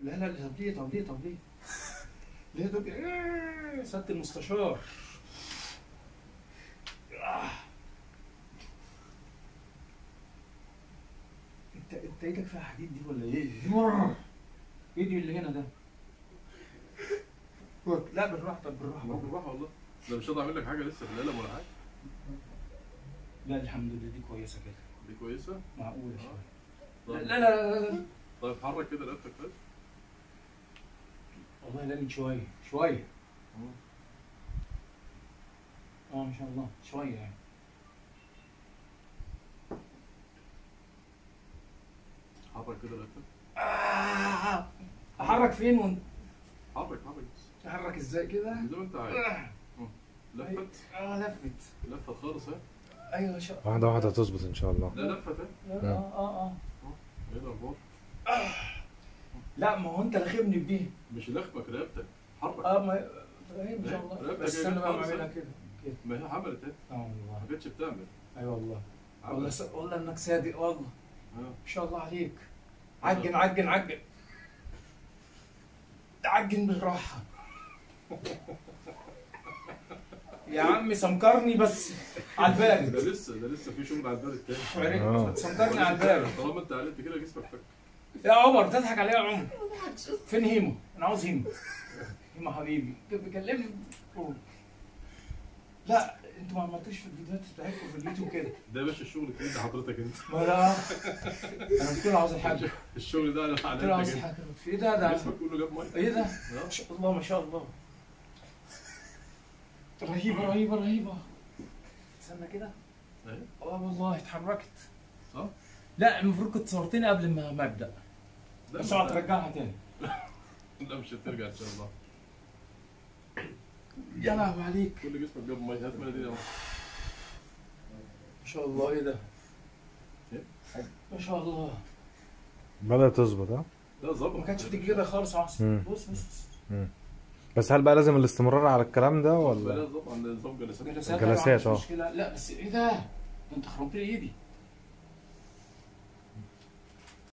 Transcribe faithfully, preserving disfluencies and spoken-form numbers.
لا لا طب ليه طب ليه طب ليه؟ ليه دول ايه سيادة المستشار؟ آه. انت انت ايدك فيها حديد دي ولا ايه؟ ايدي اللي هنا ده. لا بالراحه طب بالراحه بالراحه والله. ده مش هقدر اعمل لك حاجه لسه في القلم ولا حاجه. لا الحمد لله دي كويسه كده. دي كويسه؟ معقوله شويه. آه. لا لا لا لا. طيب حرك كده رقبتك كده. والله لا من شويه شويه. اه ما شاء الله شويه يعني. حرك كده رقبتك. آه. احرك فين وانت؟ حرك حرك بس. احرك ازاي كده؟ زي ما انت عايز. آه. لفت. اه لفت. لفت خالص اهي. ايوه ان شاء الله. واحدة واحدة هتظبط ان شاء الله. لا لفت اهي. اه اه اه. ايه الاخبار؟ لا ما هو انت لخبني بدي. مش لخمك رقبتك. حرك. اه ما هي ان شاء الله. بس انا بقى بعملها كده كده. ما هي عملت اهي. اه والله. ما كانتش بتعمل. ايوه والله. والله س... والله انك صادق والله. اه ما شاء الله عليك. عجن عجن عجن. عجن بالراحة. يا عمي سمكرني بس على البارد. ده لسه ده لسه في شغل على البارد تاني. عرفت سمكرني على البارد. طالما انت قلت كده جسمك فك. يا عمر تضحك عليا يا عمر. فين هيمو؟ انا عاوز هيمو. هيمو حبيبي بيكلمني. لا انتوا ما عملتوش في الفيديوهات بتاعتكم في اليوتيوب كده. ده يا باشا الشغل التاني ده حضرتك انت. ما لا انا قلت له عاوز الحاجه. الشغل ده انا قلت له عاوز الحاجه. في ايه ده ده؟ جسمك كله جاب ميه. ايه ده؟ ما شاء الله ما شاء الله. رهيبه رهيبه رهيبه. استنى كده. ايه؟ اه والله اتحركت. صح؟ لا المفروض كنت صورتني قبل ما ما ابدا. بس اوعى ترجعها تاني. لا مش هترجع ان شاء الله. يا لهوي عليك. كل جسمك جاب ميه. هات مناديل اهو. ما شاء الله ايه ده؟ ايه؟ ما شاء الله. بدأت تظبط ها؟ لا ظبط. ما كانتش بتيجي كده خالص يا عاصم. بص بص بص. بس هل بقى لازم الاستمرار على الكلام ده ولا؟ لا ظبط عند نظام جلسات. جلسات جلسات اه. مشكلة. لا بس ايه ده؟ ده انت خرمت لي ايدي.